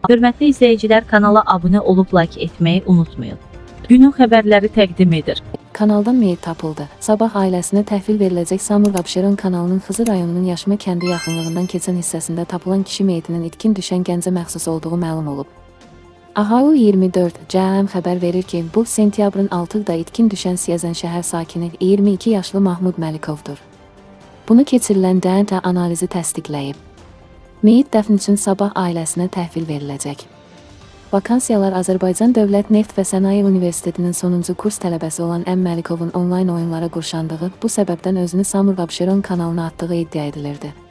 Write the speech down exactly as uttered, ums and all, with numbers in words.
Hörmətli izləyicilər, kanala abunə olub like etməyi unutmayın. Günün xəbərləri təqdim edir. Kanaldan meyit tapıldı. Sabah ailəsinə təhvil veriləcək Samur Abşeron kanalının Xızı rayonunun Yaşma kəndi yaxınlığından keçən hissəsində tapılan kişi meyitinin itkin düşən gəncə məxsus olduğu məlum olub. Ahalı iyirmi dörd C M xəbər verir ki, bu sentyabrın altıda itkin düşən Siyəzən şəhər sakini iyirmi iki yaşlı Mahmud Məlikovdur. Bunu keçirilən D N A analizi təsdiqləyib. Meyit dəfn üçün sabah ailəsinə təhvil veriləcək. Vakansiyalar Azərbaycan Dövlət Neft və Sənaye Universitetinin sonuncu kurs tələbəsi olan M. Məlikovun onlayn oyunlara qurşandığı, bu səbəbdən özünü Samur Abşeron kanalına atdığı iddia edilirdi.